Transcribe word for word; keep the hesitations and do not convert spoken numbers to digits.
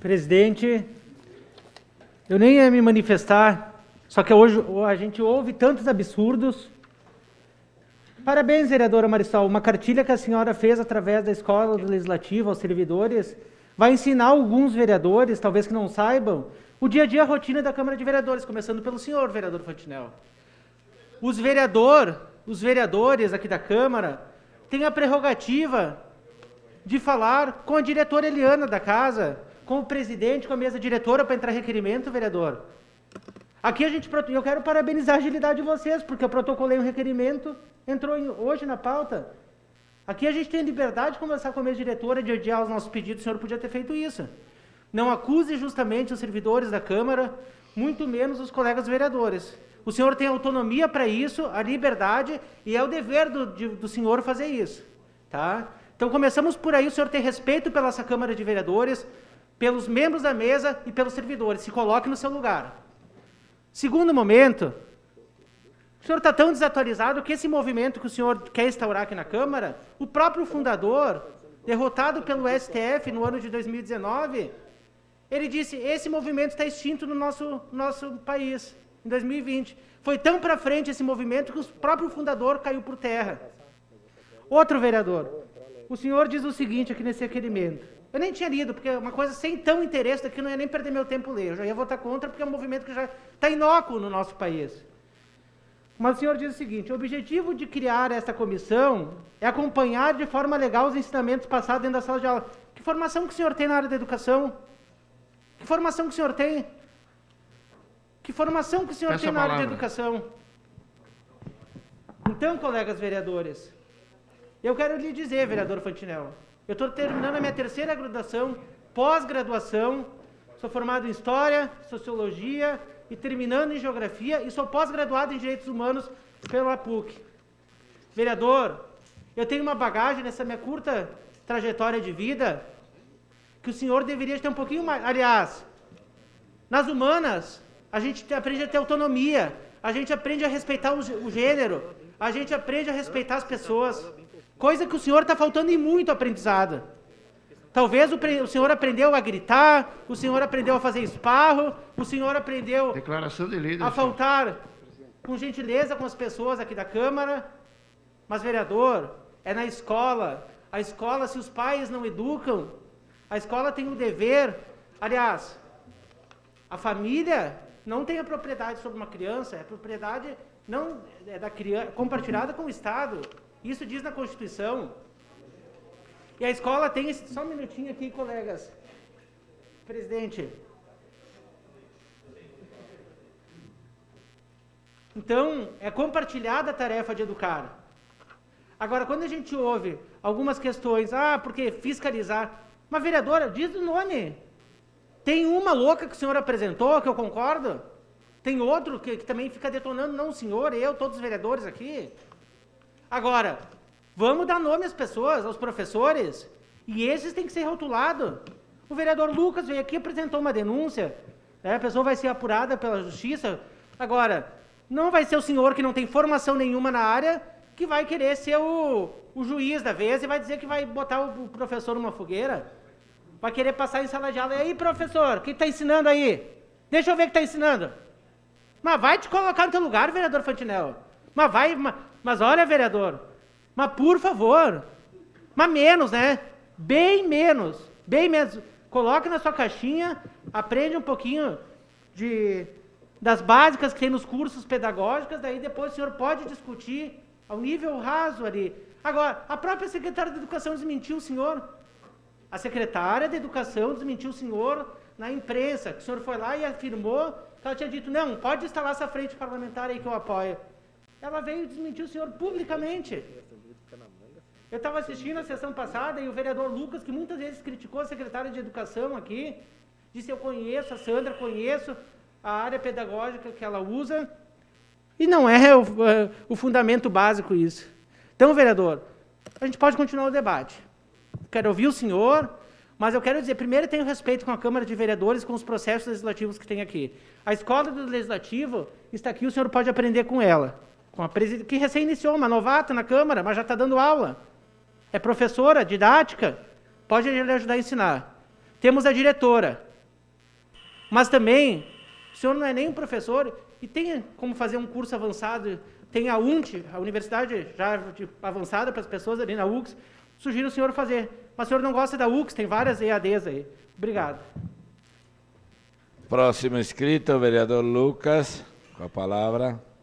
Presidente, eu nem ia me manifestar, só que hoje a gente ouve tantos absurdos. Parabéns, vereadora Marisol, uma cartilha que a senhora fez através da Escola Legislativa aos servidores vai ensinar alguns vereadores, talvez que não saibam, o dia a dia, a rotina da Câmara de Vereadores, começando pelo senhor, vereador Fantinel. Os, vereador, os vereadores aqui da Câmara têm a prerrogativa de falar com a diretora Eliana da Casa, com o presidente, com a mesa diretora para entrar requerimento, vereador. Aqui a gente, eu quero parabenizar a agilidade de vocês, porque eu protocolei um requerimento, entrou em, hoje na pauta. Aqui a gente tem liberdade de conversar com a mesa diretora, de adiar os nossos pedidos, o senhor podia ter feito isso. Não acuse justamente os servidores da Câmara, muito menos os colegas vereadores. O senhor tem autonomia para isso, a liberdade, e é o dever do, de, do senhor fazer isso. Tá? Então começamos por aí, o senhor tem respeito pela essa Câmara de Vereadores, pelos membros da mesa e pelos servidores. Se coloque no seu lugar. Segundo momento, o senhor está tão desatualizado que esse movimento que o senhor quer instaurar aqui na Câmara, o próprio fundador, derrotado pelo S T F no ano de dois mil e dezenove, ele disse, esse movimento está extinto no nosso, nosso país, em dois mil e vinte. Foi tão para frente esse movimento que o próprio fundador caiu por terra. Outro vereador, o senhor diz o seguinte aqui nesse requerimento. Eu nem tinha lido, porque é uma coisa sem tão interesse daqui, não ia nem perder meu tempo ler. Eu já ia votar contra, porque é um movimento que já está inócuo no nosso país. Mas o senhor diz o seguinte, o objetivo de criar esta comissão é acompanhar de forma legal os ensinamentos passados dentro da sala de aula. Que formação que o senhor tem na área da educação? Que formação que o senhor tem? Que formação que o senhor Peço tem a na área da palavra. educação? Então, colegas vereadores, eu quero lhe dizer, vereador Fantinel, eu estou terminando a minha terceira graduação, pós-graduação, sou formado em História, Sociologia e terminando em Geografia e sou pós-graduado em Direitos Humanos pela P U C. Vereador, eu tenho uma bagagem nessa minha curta trajetória de vida que o senhor deveria ter um pouquinho mais. Aliás, nas humanas, a gente aprende a ter autonomia, a gente aprende a respeitar o gênero, a gente aprende a respeitar as pessoas. Coisa que o senhor está faltando em muito aprendizado. Talvez o, pre, o senhor aprendeu a gritar, o senhor aprendeu a fazer esparro, o senhor aprendeu Declaração de líder, a faltar com gentileza com as pessoas aqui da Câmara. Mas, vereador, é na escola. A escola, se os pais não educam, a escola tem o dever. Aliás, a família não tem a propriedade sobre uma criança, é a propriedade não é da criança, compartilhada com o Estado. Isso diz na Constituição. E a escola tem esse... Só um minutinho aqui, colegas. Presidente. Então, é compartilhada a tarefa de educar. Agora, quando a gente ouve algumas questões, ah, porque fiscalizar... Mas, vereadora, diz o nome. Tem uma louca que o senhor apresentou, que eu concordo. Tem outro que, que também fica detonando, não o senhor, eu, todos os vereadores aqui. Agora, vamos dar nome às pessoas, aos professores, e esses têm que ser rotulados. O vereador Lucas veio aqui e apresentou uma denúncia, né? A pessoa vai ser apurada pela justiça. Agora, não vai ser o senhor que não tem formação nenhuma na área que vai querer ser o, o juiz da vez e vai dizer que vai botar o, o professor numa fogueira. Vai querer passar em sala de aula. E aí, professor, o que está ensinando aí? Deixa eu ver o que está ensinando. Mas vai te colocar no teu lugar, vereador Fantinel. Mas vai... Mas, mas olha, vereador, mas por favor, mas menos, né? Bem menos, bem menos. Coloque na sua caixinha, aprende um pouquinho de, das básicas que tem nos cursos pedagógicos, daí depois o senhor pode discutir ao nível raso ali. Agora, a própria secretária de Educação desmentiu o senhor. A secretária de Educação desmentiu o senhor na imprensa, que o senhor foi lá e afirmou que ela tinha dito, não, pode instalar essa frente parlamentar aí que eu apoio. Ela veio desmentir o senhor publicamente. Eu estava assistindo a sessão passada e o vereador Lucas, que muitas vezes criticou a secretária de Educação aqui, disse, eu conheço a Sandra, conheço a área pedagógica que ela usa, e não é o, o fundamento básico isso. Então, vereador, a gente pode continuar o debate. Quero ouvir o senhor, mas eu quero dizer, primeiro eu tenho respeito com a Câmara de Vereadores, com os processos legislativos que tem aqui. A escola do Legislativo está aqui, o senhor pode aprender com ela. Com a presid... que recém iniciou, uma novata na Câmara, mas já está dando aula. É professora, didática, pode lhe ajudar a ensinar. Temos a diretora, Mas também, o senhor não é nem um professor e tem como fazer um curso avançado, tem a U N T, a universidade já de, avançada para as pessoas ali na U X, sugiro o senhor fazer. Mas o senhor não gosta da U X, tem várias E A Ds aí. Obrigado. Próximo inscrito, o vereador Lucas, com a palavra.